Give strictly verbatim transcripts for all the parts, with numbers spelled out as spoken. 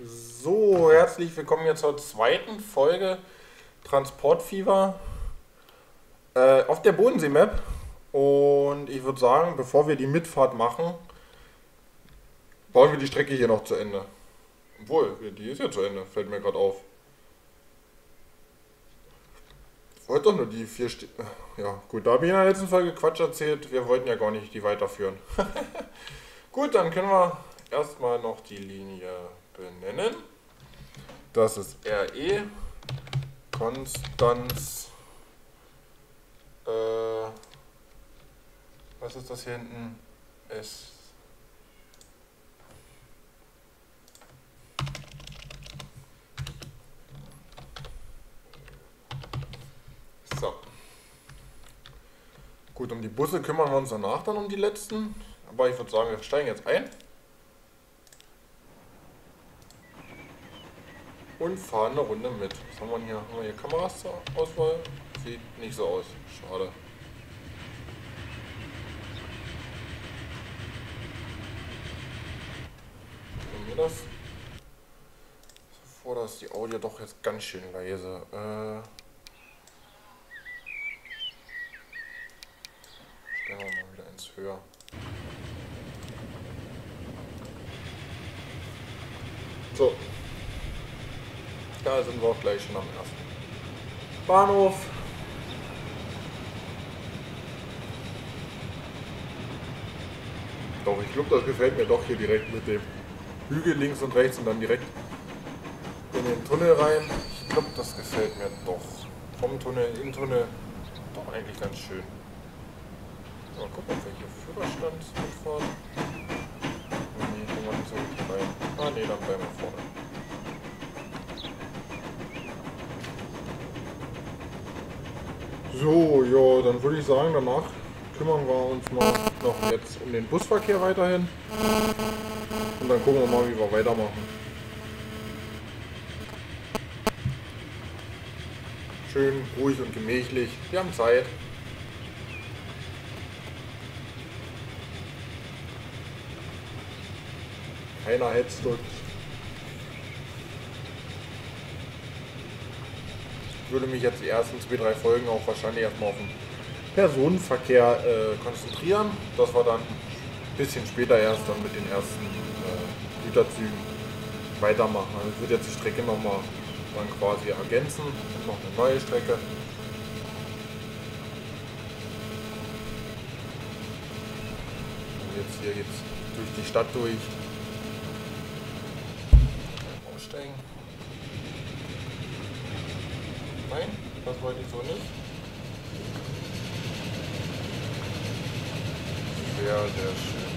So, herzlich willkommen hier zur zweiten Folge Transportfieber äh, auf der Bodensee-Map. Und ich würde sagen, bevor wir die Mitfahrt machen, bauen wir die Strecke hier noch zu Ende. Obwohl, die ist ja zu Ende, fällt mir gerade auf. Ich wollte doch nur die vier St Ja, gut, da habe ich in der letzten Folge Quatsch erzählt. Wir wollten ja gar nicht die weiterführen. Gut, dann können wir erstmal noch die Linie benennen. Das ist R E, Konstanz, äh, was ist das hier hinten? S. So. Gut, um die Busse kümmern wir uns danach dann um die letzten. Aber ich würde sagen, wir steigen jetzt ein. Und fahren eine Runde mit. Was haben wir hier? Haben wir hier Kameras zur Auswahl? Sieht nicht so aus. Schade. Nehmen wir das. Bevor das die Audio doch jetzt ganz schön leise. Äh Stellen wir mal wieder ins Höher. So. Da sind wir auch gleich schon am ersten Bahnhof. Doch, ich glaube, das gefällt mir doch hier direkt mit dem Hügel links und rechts und dann direkt in den Tunnel rein. Ich glaube, das gefällt mir doch. Vom Tunnel in den Tunnel doch eigentlich ganz schön. Mal gucken, ob wir hier Führerstand mitfahren. Nee, kommen wir nicht so richtig rein. Ah, nee, dann bleiben wir vorne. So, ja, dann würde ich sagen, danach kümmern wir uns mal noch jetzt um den Busverkehr weiterhin. Und dann gucken wir mal, wie wir weitermachen. Schön ruhig und gemächlich. Wir haben Zeit. Keiner hetzt uns. Ich würde mich jetzt die ersten zwei, drei Folgen auch wahrscheinlich erstmal auf den Personenverkehr äh, konzentrieren, dass wir dann ein bisschen später erst dann mit den ersten äh, Güterzügen weitermachen. Also ich würde jetzt die Strecke nochmal dann quasi ergänzen und noch eine neue Strecke. Und jetzt hier geht's durch die Stadt durch. Aussteigen. Nein, das wollte ich so nicht. Sehr, sehr schön.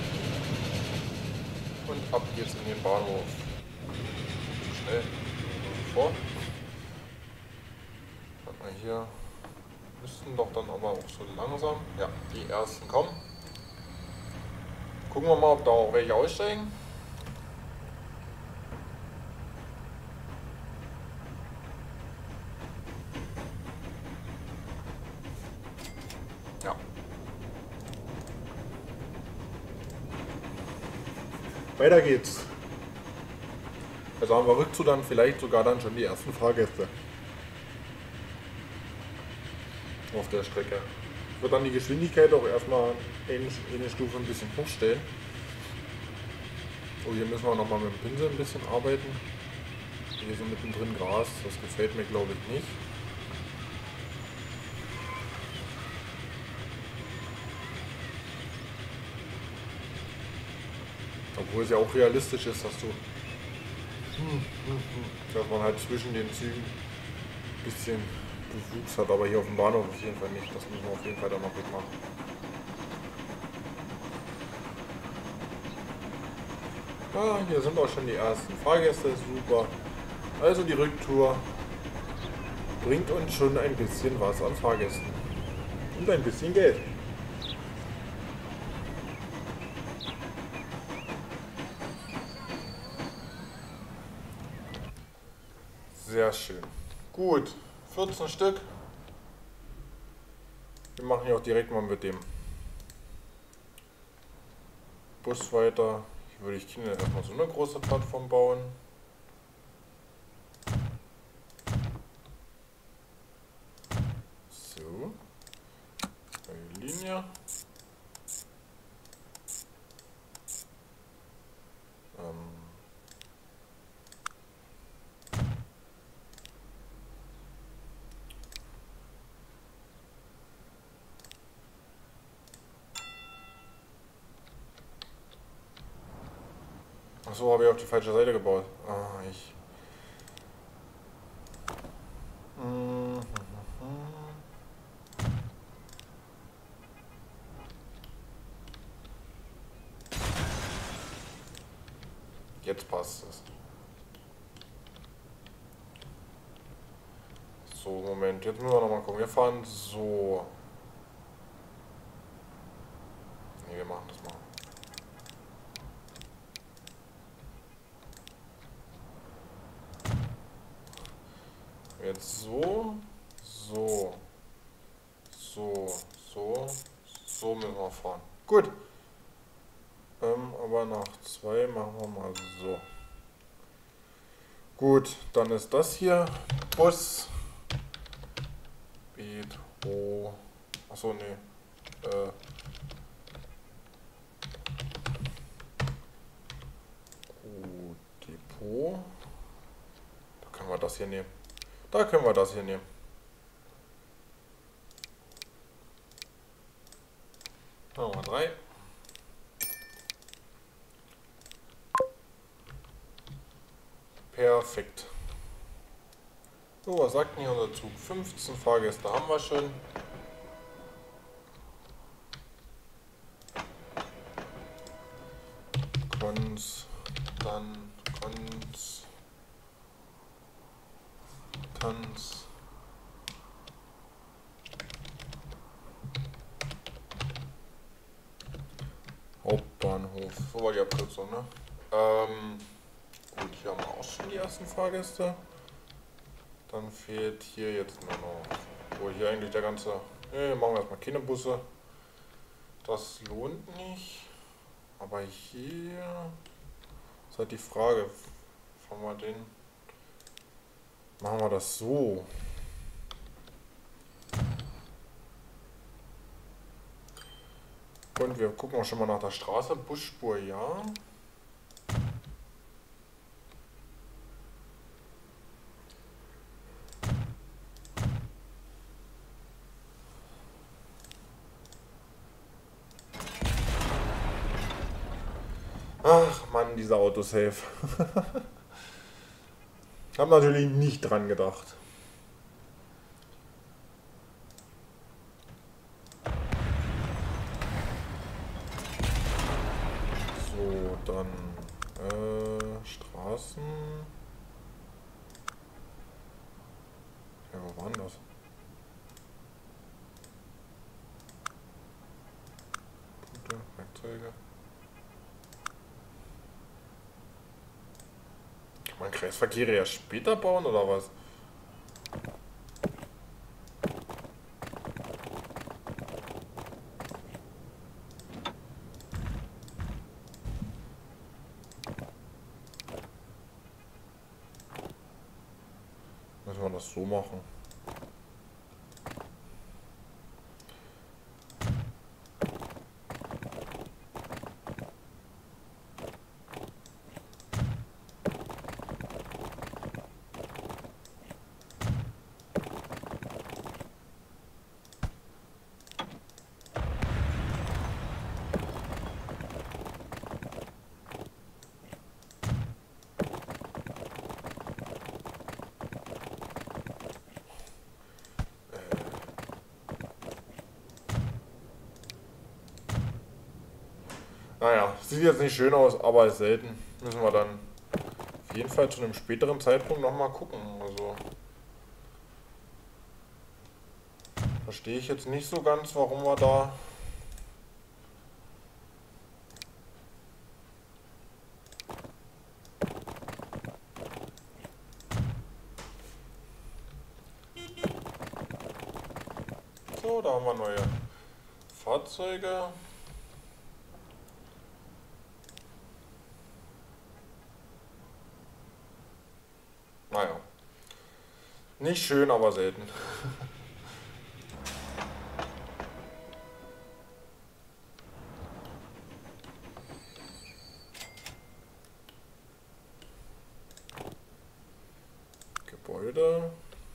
Und ab geht's in den Bahnhof. Schnell. Vor. Warte mal hier. Müssten doch dann aber auch so langsam. Ja, die ersten kommen. Gucken wir mal, ob da auch welche aussteigen. Ja. Weiter geht's. Also haben wir rückzu dann vielleicht sogar dann schon die ersten Fahrgäste auf der Strecke. Ich würde dann die Geschwindigkeit auch erstmal eine Stufe ein bisschen hochstellen. Oh, hier müssen wir nochmal mit dem Pinsel ein bisschen arbeiten. Hier so mittendrin Gras, das gefällt mir glaube ich nicht. Obwohl es ja auch realistisch ist, dass du dass man halt zwischen den Zügen ein bisschen Bewuchs hat, aber hier auf dem Bahnhof auf jeden Fall nicht. Das müssen wir auf jeden Fall dann noch mitmachen. Ah, hier sind auch schon die ersten Fahrgäste, super. Also die Rücktour bringt uns schon ein bisschen was an Fahrgästen. Und ein bisschen Geld. Sehr schön. Gut, vierzehn Stück. Wir machen hier auch direkt mal mit dem Bus weiter. Hier würde ich China erstmal so eine große Plattform bauen. Linie. Ähm Achso, habe ich auf die falsche Seite gebaut. Ah, ich. Mhm. Jetzt passt es. So, Moment, jetzt müssen wir nochmal gucken. Wir fahren so. Ne, wir machen das mal. Jetzt so, so, so, so, so müssen wir fahren. Gut. Ähm, aber nach zwei machen wir mal so. Gut, dann ist das hier Bus. Betro. Achso, nee. Äh. Depot. Da können wir das hier nehmen. Da können wir das hier nehmen. Nummer drei. Perfekt. So, was sagt denn hier unser Zug? fünfzehn Fahrgäste haben wir schon. Konz, dann Konz, Tanz. Hauptbahnhof. So war die Abkürzung, ne? Ähm, gut, hier haben wir auch schon die ersten Fahrgäste. Dann fehlt hier jetzt nur noch, wo hier eigentlich der ganze, ne, machen wir erstmal keine Busse. Das lohnt nicht. Aber hier ist halt die Frage, fahren wir den, machen wir das so. Und wir gucken auch schon mal nach der Straße, Busspur ja. Ach Mann, dieser Autosave. Hab natürlich nicht dran gedacht. So, dann äh, Straßen. Ja, wo waren das? Punkte, Werkzeuge. Kann man Kreisverkehre ja später bauen oder was? Müssen wir das so machen? Naja, sieht jetzt nicht schön aus, aber ist selten. Müssen wir dann auf jeden Fall zu einem späteren Zeitpunkt nochmal gucken. Also verstehe ich jetzt nicht so ganz, warum wir da so, da haben wir neue Fahrzeuge. Naja, nicht schön, aber selten. Gebäude.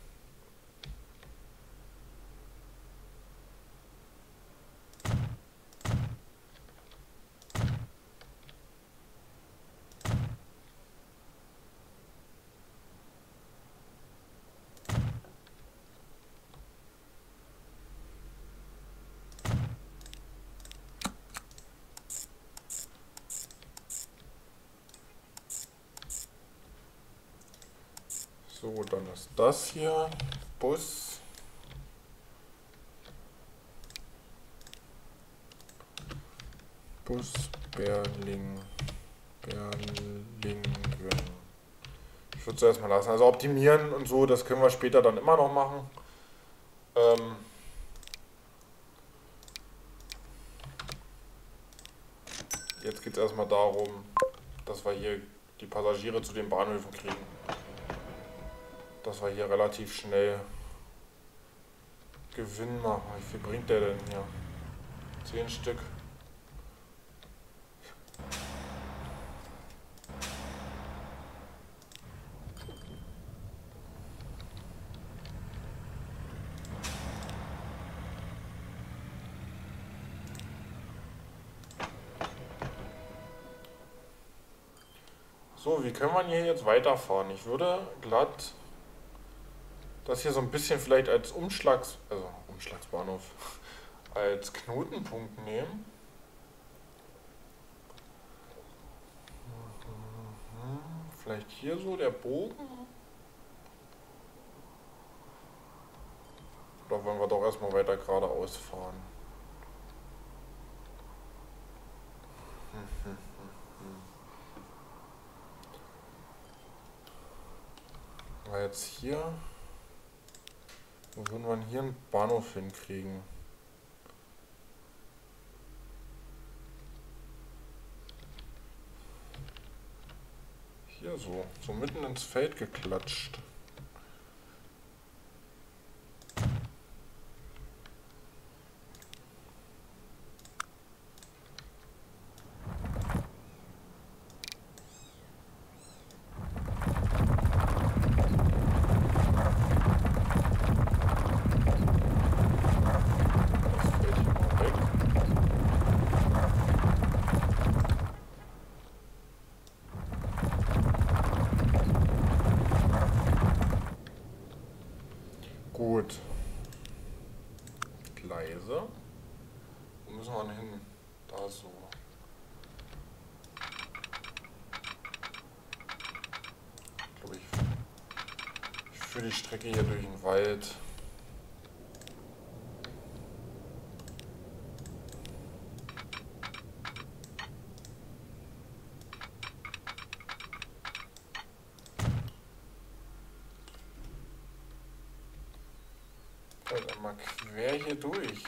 So, dann ist das hier Bus. Bus Berlin. Berlingen. Ich würde es erstmal lassen. Also optimieren und so, das können wir später dann immer noch machen. Ähm Jetzt geht es erstmal darum, dass wir hier die Passagiere zu den Bahnhöfen kriegen. Dass wir hier relativ schnell Gewinn machen. Wie viel bringt der denn hier? Zehn Stück. So, wie können wir hier jetzt weiterfahren? Ich würde glatt das hier so ein bisschen vielleicht als Umschlags, also Umschlagsbahnhof, als Knotenpunkt nehmen. Vielleicht hier so der Bogen. Oder wollen wir doch erstmal weiter geradeaus fahren? Aber jetzt hier, wo würden wir hier einen Bahnhof hinkriegen? Hier so, so mitten ins Feld geklatscht. Gut. Gleise. Wo müssen wir denn hin? Da so. Ich glaube, ich, ich führe die Strecke hier durch den Wald. Also mal quer hier durch.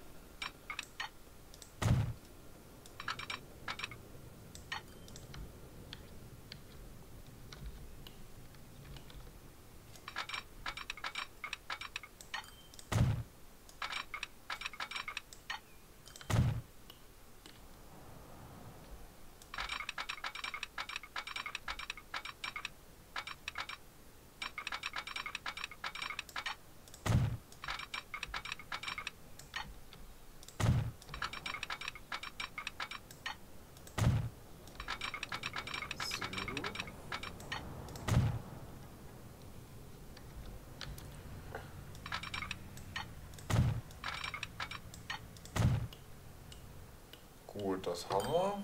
Gut, das haben wir.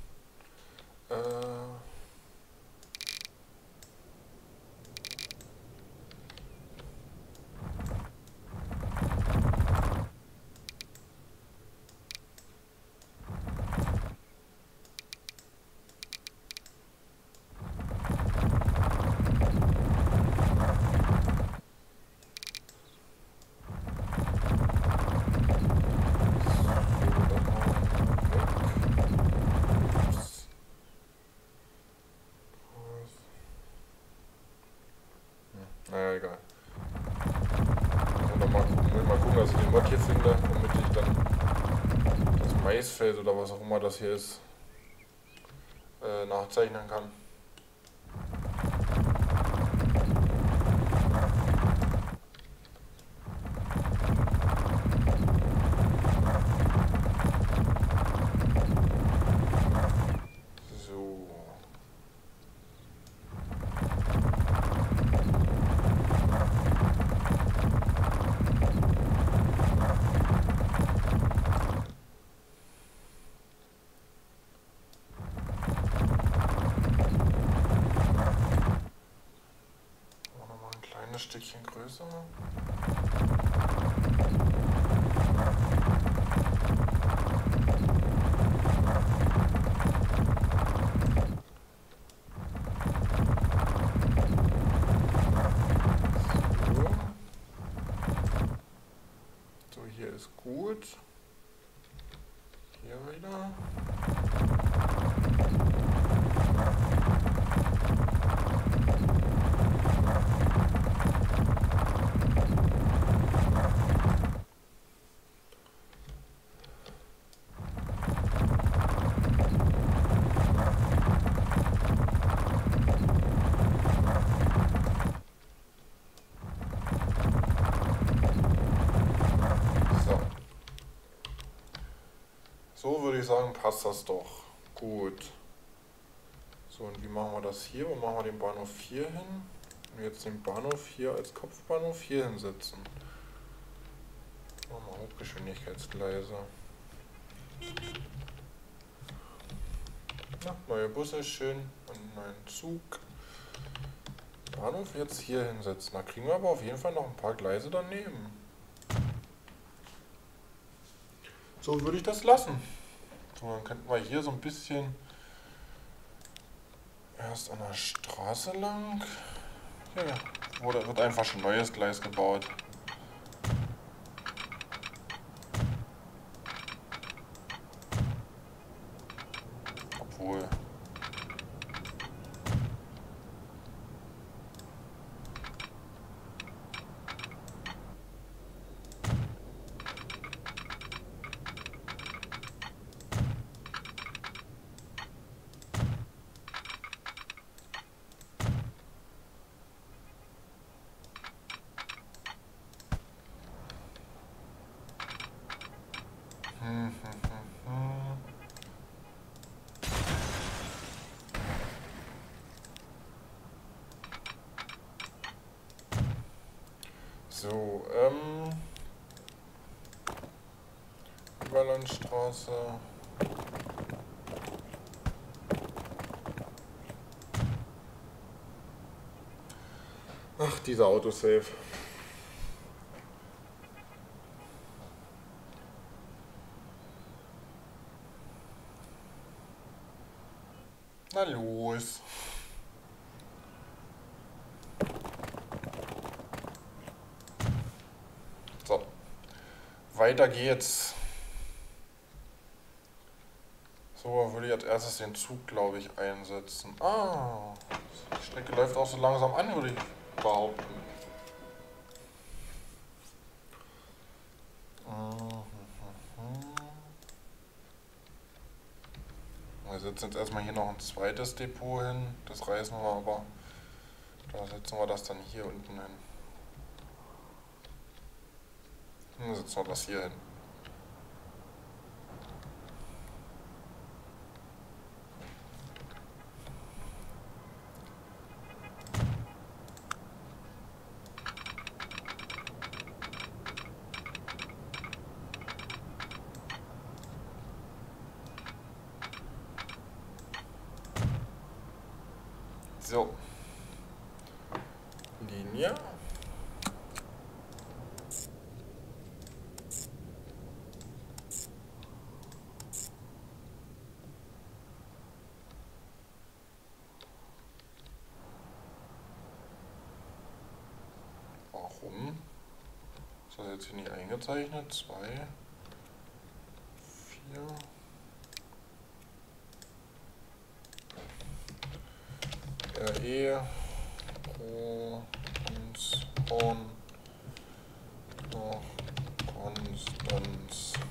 Äh Naja, egal. Und mal, mal gucken, dass ich den Mod hier finde, damit ich dann das Maisfeld oder was auch immer das hier ist, äh, nachzeichnen kann. Wasser. So, hier ist gut. Hier wieder. So würde ich sagen, passt das doch. Gut. So, und wie machen wir das hier? Wo machen wir den Bahnhof hier hin? Und jetzt den Bahnhof hier als Kopfbahnhof hier hinsetzen. Machen wir Hochgeschwindigkeitsgleise. Ja, neue Busse, schön. Und einen neuen Zug. Bahnhof jetzt hier hinsetzen. Da kriegen wir aber auf jeden Fall noch ein paar Gleise daneben. So würde ich das lassen. So, dann könnten wir hier so ein bisschen erst an der Straße lang. Ja, wurde, wird einfach schon neues Gleis gebaut. Obwohl. So, ähm, Überlandstraße. Ach, dieser Autosave. Na los. So, weiter geht's. So, würde ich als erstes den Zug, glaube ich, einsetzen. Ah, die Strecke läuft auch so langsam an, würde ich behaupten. Wir setzen jetzt erstmal hier noch ein zweites Depot hin. Das reißen wir aber. Da setzen wir das dann hier unten hin. Dann setzen wir das hier hin. So. Linie. Warum ist das jetzt hier nicht eingezeichnet? Zwei, vier. R E Pro Konstanz Konstanz.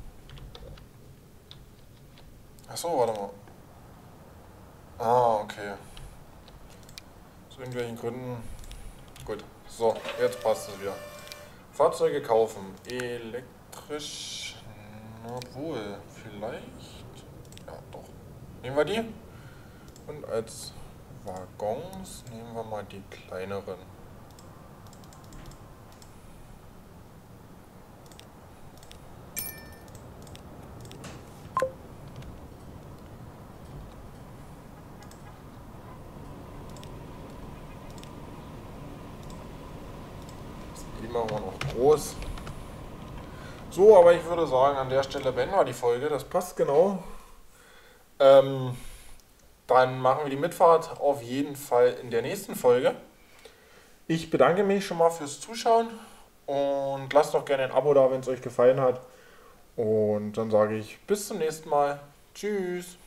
Achso, warte mal. Ah, okay. Aus irgendwelchen Gründen. Gut. So, jetzt passt es wieder. Fahrzeuge kaufen. Elektrisch. Na wohl, vielleicht. Ja, doch. Nehmen wir die. Und als Waggons nehmen wir mal die kleineren. Die machen wir noch groß. So, aber ich würde sagen, an der Stelle beenden wir die Folge. Das passt genau. Ähm, dann machen wir die Mitfahrt auf jeden Fall in der nächsten Folge. Ich bedanke mich schon mal fürs Zuschauen und lasst doch gerne ein Abo da, wenn es euch gefallen hat. Und dann sage ich bis zum nächsten Mal. Tschüss.